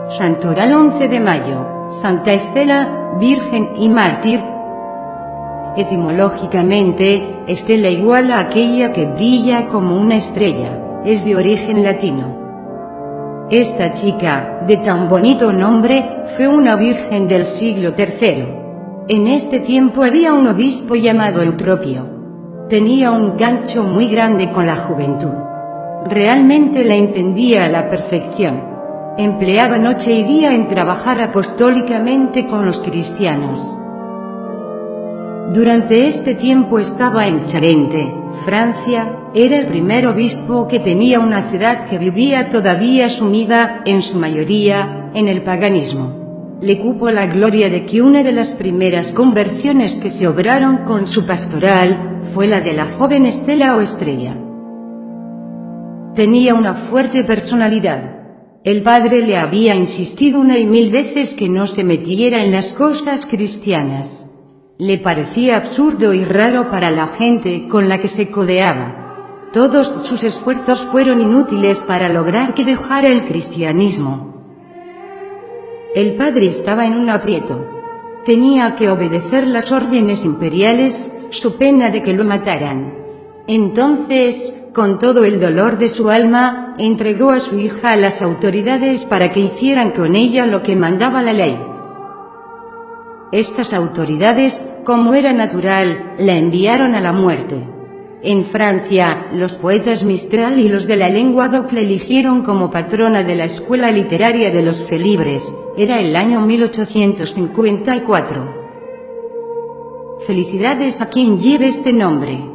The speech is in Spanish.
Santoral 11 de mayo, Santa Estela, Virgen y Mártir. Etimológicamente, estela igual a aquella que brilla como una estrella, es de origen latino. Esta chica, de tan bonito nombre, fue una virgen del siglo III. En este tiempo había un obispo llamado Eupropio. Tenía un gancho muy grande con la juventud. Realmente la entendía a la perfección. Empleaba noche y día en trabajar apostólicamente con los cristianos. Durante este tiempo estaba en Charente, Francia. Era el primer obispo que tenía una ciudad que vivía todavía sumida, en su mayoría, en el paganismo. Le cupo la gloria de que una de las primeras conversiones que se obraron con su pastoral fue la de la joven Estela o Estrella. Tenía una fuerte personalidad. El padre le había insistido 1 y 1000 veces que no se metiera en las cosas cristianas. Le parecía absurdo y raro para la gente con la que se codeaba. Todos sus esfuerzos fueron inútiles para lograr que dejara el cristianismo. El padre estaba en un aprieto. Tenía que obedecer las órdenes imperiales, so pena de que lo mataran. Entonces, con todo el dolor de su alma, entregó a su hija a las autoridades para que hicieran con ella lo que mandaba la ley. Estas autoridades, como era natural, la enviaron a la muerte. En Francia, los poetas Mistral y los de la lengua doc la eligieron como patrona de la escuela literaria de los Felibres. Era el año 1854. Felicidades a quien lleve este nombre.